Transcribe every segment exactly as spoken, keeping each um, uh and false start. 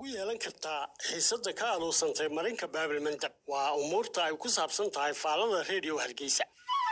ويلان كرتا حيصد كانوا سنتي مرينك باب المندب وأمورتا أي كساب سنتي فعلا راديو هرقيسة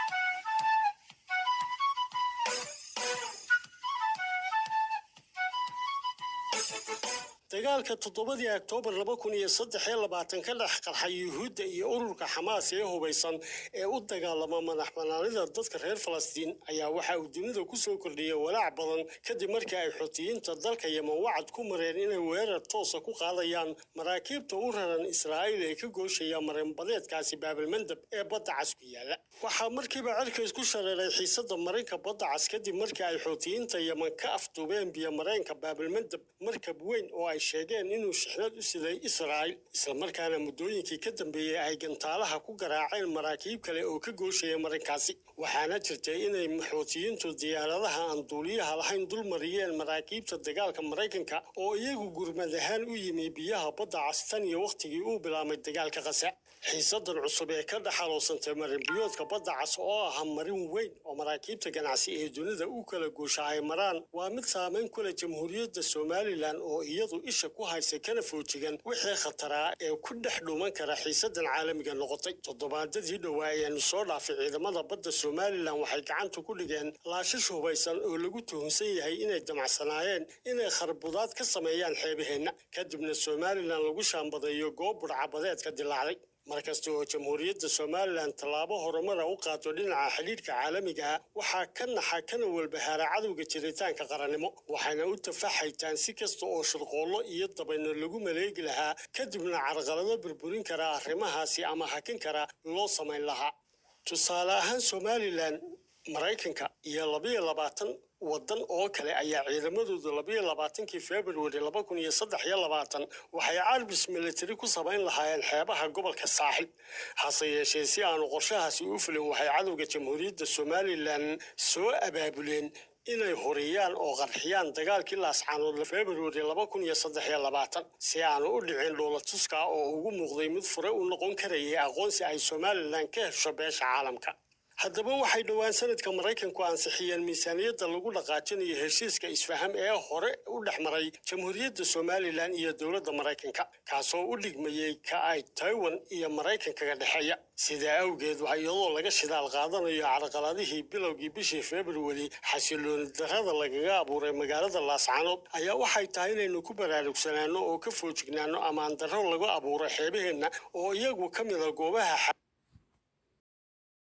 dagaalka toddobadii Oktoobar laba kun iyo saddex iyo labaatan ka dhex qarxay Yuhuudda iyo ururka Xamaas ee hubeysan ee u dagaalama madaxbannaanida dadka reer Falastiin ayaa waxa uu dunida ku soo kordhiyay walaac badan kadib markii ay Xuutiyiinta dalka Yemen wacd ku mareen inay weerar toos ah ku qaadayaan maraakiibta u raran Israa'iil ee ka gooshaya marin badeedkaasi Baabil Mandab ee badda cas ku yaala waxa markiiba cirka isku shareeray xiisadda marinka badda cas kadib markii ay Xuutiyiinta Yemen ka afduubeen biyo mareenka Baabil Mandab markab weyn oo ay sheegeen inuu shixnad u siday Israa'iil isla markaana muddooyinkii ka dambeeyay ay gantaalaha ku garaaceen maraakiib kale oo ka gooshaya marinkaasi waxaana jirtay inay Xuutiyiintu diyaaradaha aan duuliyaha lahayn dul mariyeen maraakiibta dagaalka Mareykanka oo iyagu gurmad ahaan u yimi biyaha badda cas tan iyo waqtigii uu bilaabay dagaalka Gaza xiisadan cusub ee ka dhaxaloosantay marin biyoodka badda cas oo ah marin weyn oo maraakiibta ganacsi ee dunida u kala gooshaay maraan waa mid saameyn ku leh Jamhuuriyadda Somaliland oo iyadu isha ku haysay kana foojigan wixii khatara ee ku dhex dhuuman kara xiisadan caalamiga noqotay toddobaadadii dhawaa ee soo dhaafay ciidamada badda Somaliland waxay gacanta ku dhigeen laashash hubeysan oo lagu tuhunsan yahay inay damacsanaayeen inay kharbudaad ka sameeyaan xeebaheena kadibna Somaliland lagu shaambadayo goob burcabadeed ka dilaacday markasta oo Jamhuuriyadda Somaliland talaabo horumar u qaato dhinaca xiriirka caalamiga ah waxa ka naxa kana walbahaara cadawga jiritaanka qarannimo waxayna u tafaxaytaan si kasta oo shirqoolo iyo dabayno lagu maleegi lahaa kadibna carqalado burburin kara arrimahaasi ama hakin kara loo sameyn lahaa tusaale ahaan Somaliland Mareykanka iyo laba iyo labaatan waddan oo kale ayaa ciidamadooda laba iyo labaatankii February laba kun iyo saddex iyo labaatan waxay carbis military ku sameyn lahaayeen xeebaha gobolka Saaxil hase yeeshee si aanu qorshahaasi u fulin waxay cadawga Jamhuuriyadda Somaliland soo abaabuleen inay horiyaan oo qarxiyaan dagaalkii laascaanood February laba kun iyo saddex iyo labaatan si aanu u dhicin dowlad-tuska oo ugu muuqday mid fure u noqon karayay aqoonsi ay Somaliland ka hesho beesha caalamka haddaba waxay dhawaan sanadka Mareykanku ansixiyeen miisaaniyadda lagu dhaqaajinayo heshiiska isfaham ee hore u dhaxmaray Jamhuuriyadda Somaliland iyo dowladda Mareykanka kaasoo u dhigmayay ka ay Taiwan iyo Mareykanka ka dhaxeeya sida awgeed waxa iyadoo laga shidaal qaadanayo carqaladihii bilowgii bishii February xasilooni darrada lagaga abuuray magaalada Laascaanood ayaa waxay tahay inaynu ku baraarugsanaano oo ka foojignaano amaan darro lagu abuuray xeebaheena oo iyagu ka mid ah goobaha